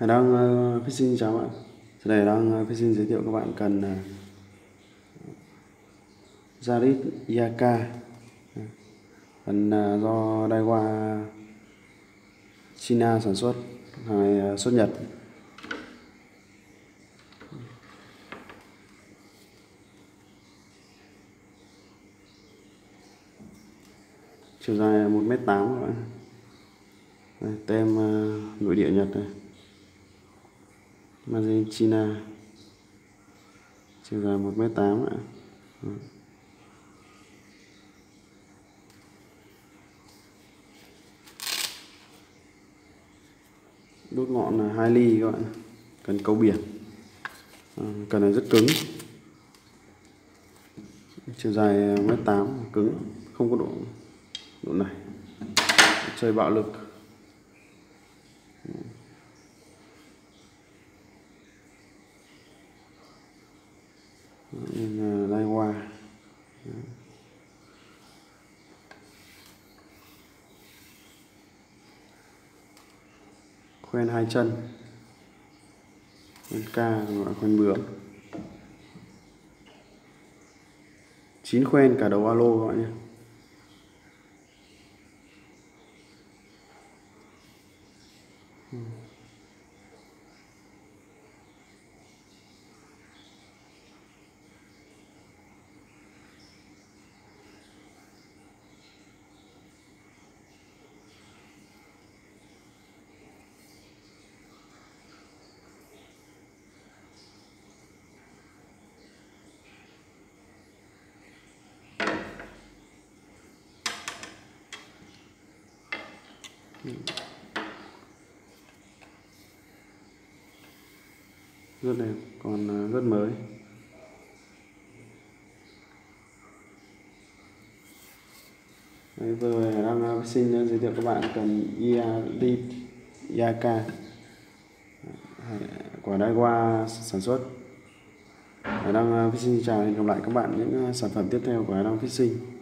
Hải Đăng Fishing chào bạn. Sau đây đang Fishing giới thiệu các bạn cần Yaris Yaka, cần do Daiwa China sản xuất, hàng xuất Nhật. Chiều dài 1m8 các bạn. Đây, tem nội địa Nhật này, Made in China, chiều dài 1m8 ạ. Đốt ngọn là 2 ly các bạn, cần câu biển, cần này rất cứng, chiều dài 1m8, cứng, không có độ này, chơi bạo lực. Nên Daiwa. Khoen 2 chân, khoen ca gọi khoen bướm, 9 khoen cả đầu alo các bạn nhé. Rất đẹp, còn rất mới. Đấy, vừa đang xin giới thiệu các bạn cần Yaris Yaka của Daiwa sản xuất. Hải Đăng Fishing chào, hẹn gặp lại các bạn những sản phẩm tiếp theo của Hải Đăng Fishing.